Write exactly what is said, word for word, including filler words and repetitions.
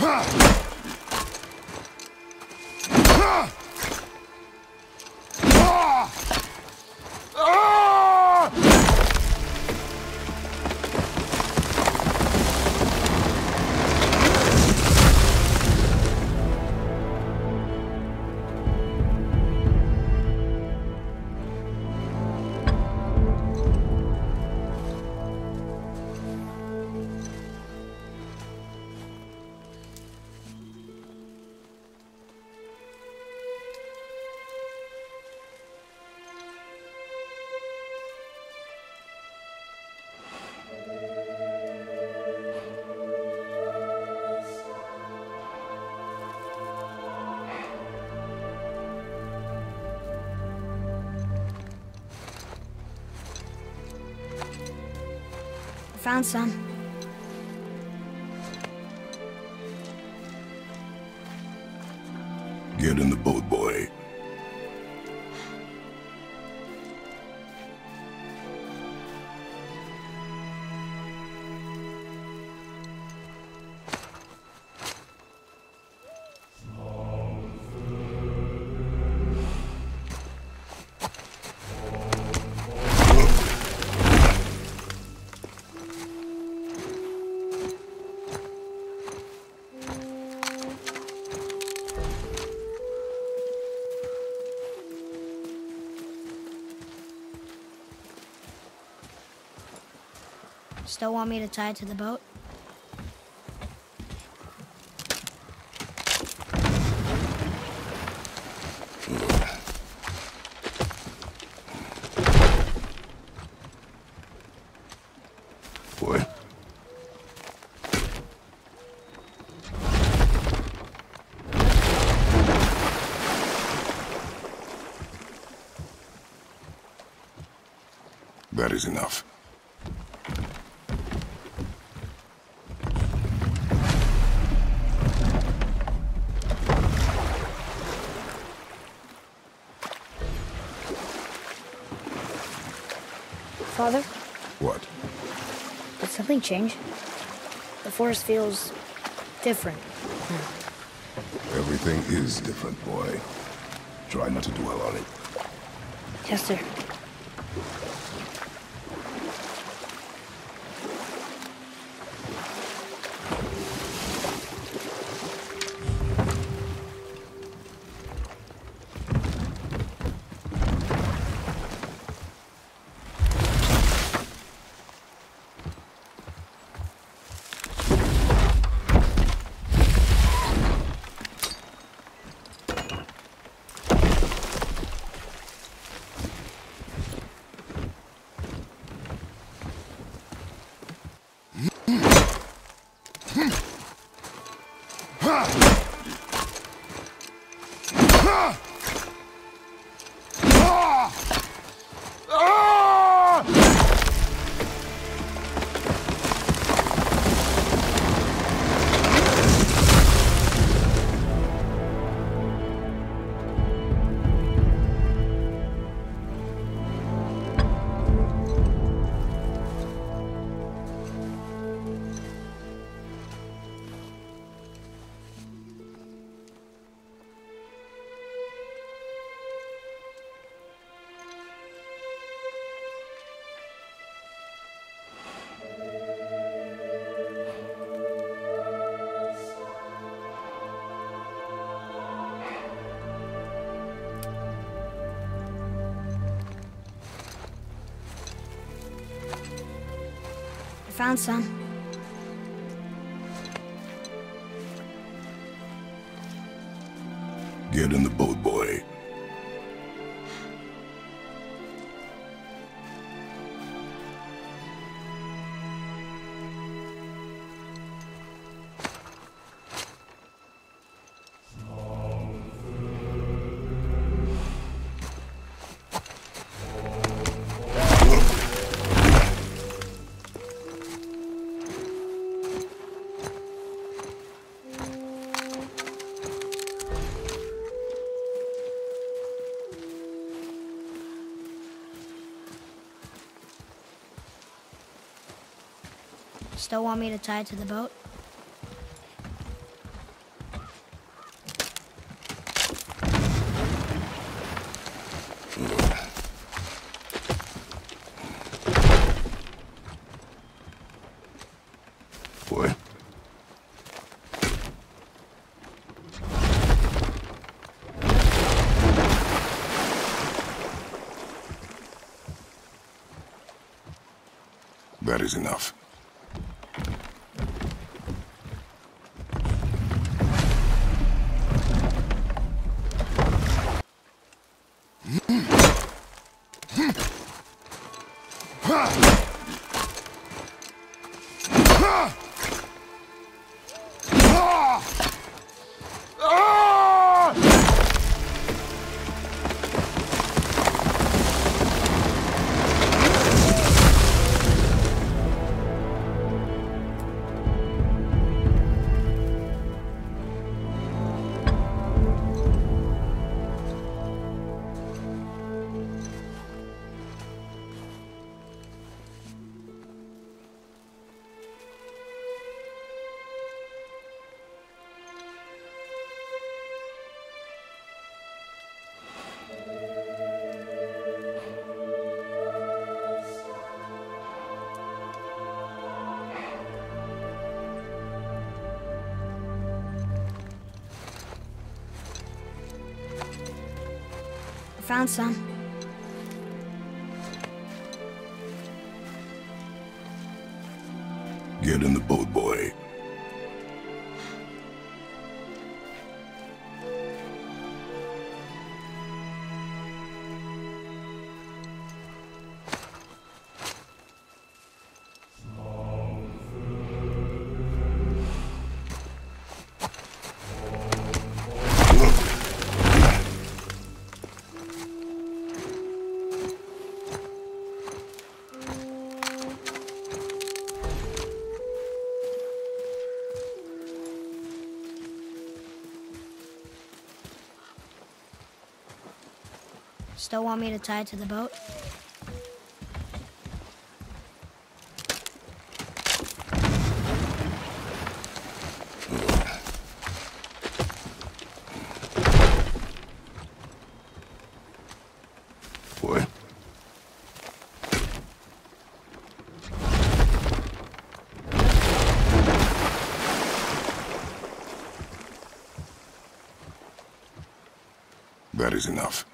Found some. Get in the boat, boy. Still want me to tie it to the boat? Boy. That is enough. Father? What? Did something change? The forest feels different. Everything is different, boy. Try not to dwell on it. Yes, sir. I found some. Get in the boat, boy. Still want me to tie it to the boat? That is enough. I found some. Get in the boat, boy. Still want me to tie it to the boat? Boy. That is enough.